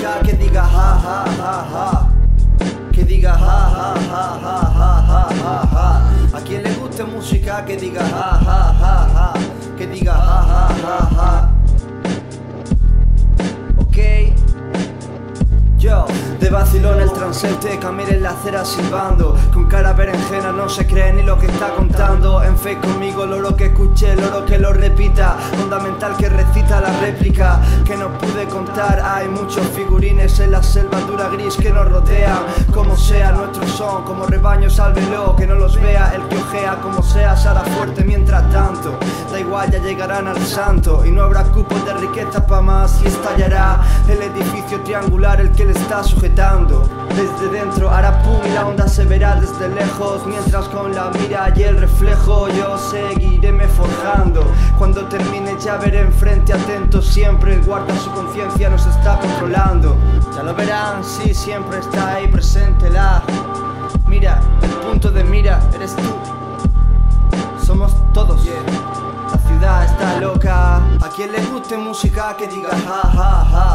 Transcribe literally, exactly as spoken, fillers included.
música que diga ja ja ja ja, que diga ja ja ja ja ja ja ja ja. A quien le guste música que diga ja ja ja ja, que diga ja ja ja ja. Ok. Yo, de vacilón el transepte, Camille en la acera silbando, con cara berenjena no se cree ni lo que está contando. En fe conmigo, loro que escuche, loro que lo repita, onda mental que recita la réplica que no pude contar. Hay muchos figurines en la selva dura gris que nos rodean. Como sea nuestro son, como rebaño sálvelo, que no los vea el que ojea. Como sea, será fuerte mientras tanto, da igual, ya llegarán al santo. Y no habrá cupos de riqueza pa' más y estallará el edificio triangular el que le está sujetando. Desde dentro hará pum y la onda se verá desde lejos, mientras con la mira y el reflejo yo seguiré me forjando. Cuando termine ya veré enfrente atento siempre, el guarda su conciencia nos está controlando. Ya lo verán, sí, siempre está ahí presente la mira, el punto de mira eres tú. Somos todos, yeah. La ciudad está loca. A quien le guste música que diga ja ja ja